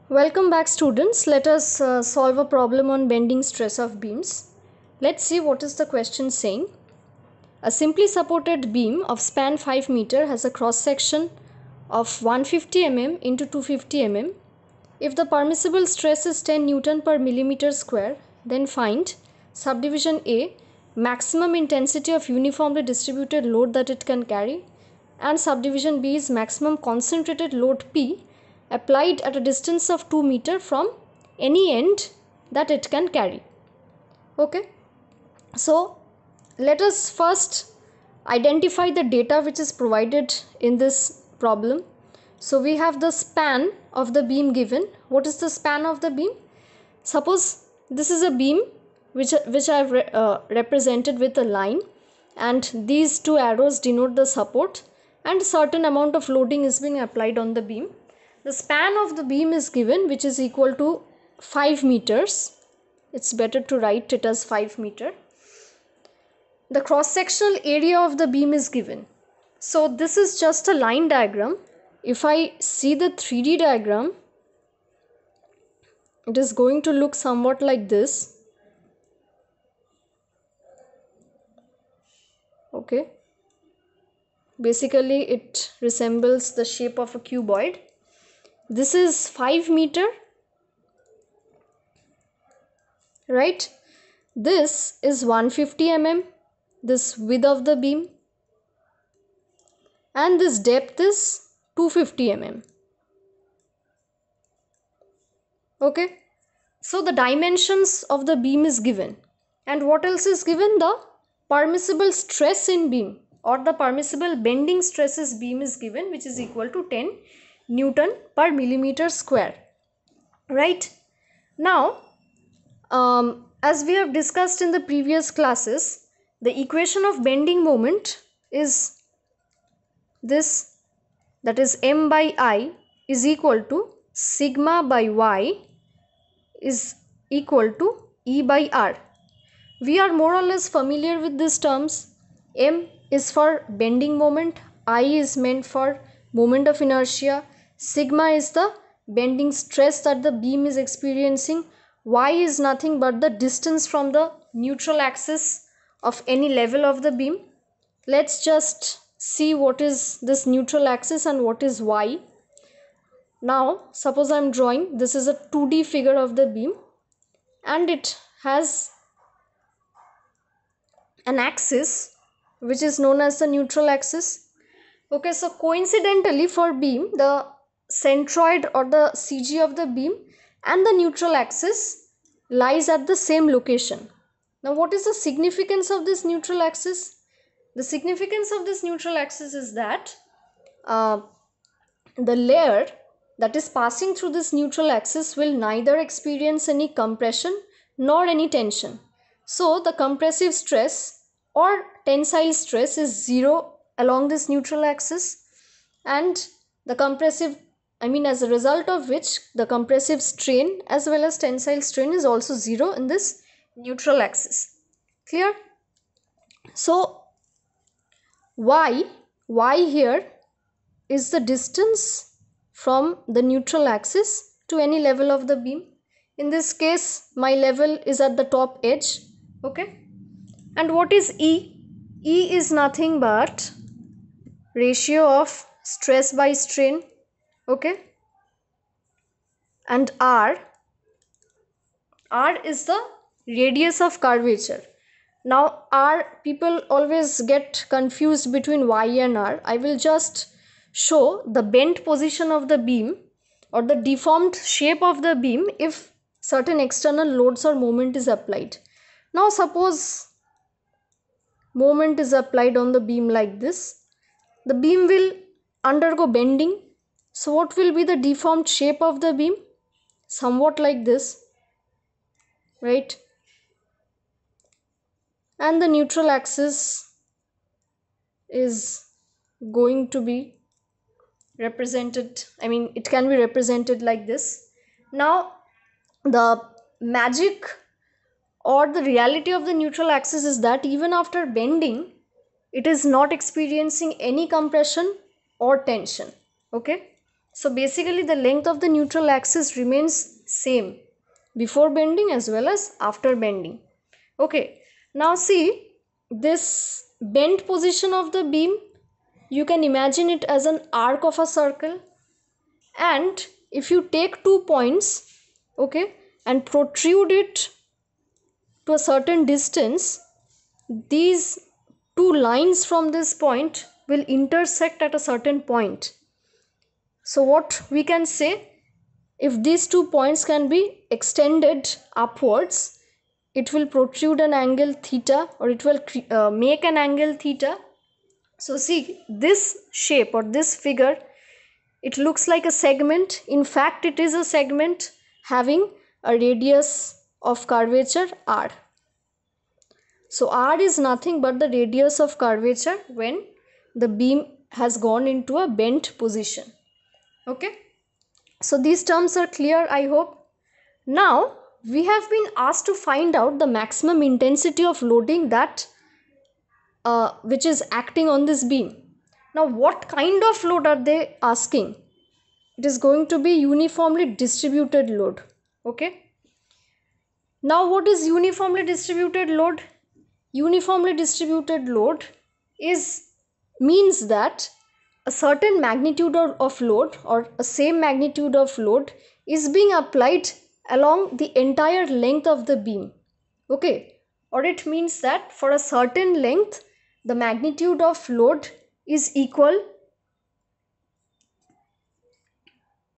Welcome back, students. Let us solve a problem on bending stress of beams. Let's see what is the question saying. A simply supported beam of span 5 meter has a cross section of 150 mm into 250 mm. If the permissible stress is 10 Newton per millimeter square, then find subdivision A, maximum intensity of uniformly distributed load that it can carry, and subdivision B is maximum concentrated load P applied at a distance of 2 meter from any end that it can carry. Okay, so let us first identify the data which is provided in this problem. So we have the span of the beam given. What is the span of the beam? Suppose this is a beam which I have represented with a line, and these two arrows denote the support, and certain amount of loading is being applied on the beam. The span of the beam is given, which is equal to 5 meters. It's better to write it as 5 meter. The cross-sectional area of the beam is given. So this is just a line diagram. If I see the 3D diagram, it is going to look somewhat like this. Okay. Basically, it resembles the shape of a cuboid. This is 5 meter, right? This is 150 mm, this width of the beam, and this depth is 250 mm. Okay, so the dimensions of the beam is given, and what else is given? The permissible stress in beam, or the permissible bending stresses beam is given, which is equal to 10 Newton per millimeter square. Right now, as we have discussed in the previous classes, the equation of bending moment is this, that is m by I is equal to sigma by y is equal to E by R. We are more or less familiar with these terms. M is for bending moment, I is meant for moment of inertia, sigma is the bending stress that the beam is experiencing, y is nothing but the distance from the neutral axis of any level of the beam. Let's just see what is this neutral axis and what is y. Now suppose I am drawing, this is a 2D figure of the beam, and it has an axis which is known as the neutral axis. Okay, so coincidentally for beam, the centroid or the CG of the beam and the neutral axis lies at the same location. Now what is the significance of this neutral axis? The significance of this neutral axis is that the layer that is passing through this neutral axis will neither experience any compression nor any tension. So the compressive stress or tensile stress is zero along this neutral axis, and the compressive, as a result of which the compressive strain as well as tensile strain is also zero in this neutral axis. Clear? So y here is the distance from the neutral axis to any level of the beam. In this case, my level is at the top edge. Okay, and what is E? E is nothing but ratio of stress by strain. Okay, and R is the radius of curvature. Now people always get confused between y and R. I will just show the bent position of the beam or the deformed shape of the beam if certain external loads or moment is applied. Now suppose moment is applied on the beam like this, the beam will undergo bending. So what will be the deformed shape of the beam? Somewhat like this, right? And the neutral axis is going to be represented, it can be represented like this. Now the magic or the reality of the neutral axis is that even after bending, it is not experiencing any compression or tension. Okay, So basically the length of the neutral axis remains same before bending as well as after bending. Okay, now see this bent position of the beam, you can imagine it as an arc of a circle, and if you take 2 points, okay, and protrude it to a certain distance, these two lines from this point will intersect at a certain point. So what we can say, if these 2 points can be extended upwards, it will protrude an angle theta, or it will make an angle theta. So see this shape or this figure, it looks like a segment. In fact, it is a segment having a radius of curvature r. So r is nothing but the radius of curvature when the beam has gone into a bent position. Okay, so these terms are clear, I hope. Now we have been asked to find out the maximum intensity of loading that which is acting on this beam. Now what kind of load are they asking? It is going to be uniformly distributed load. Okay, now what is uniformly distributed load? Uniformly distributed load means that a certain magnitude of load, or a same magnitude of load, is being applied along the entire length of the beam. Okay, or it means that for a certain length the magnitude of load is equal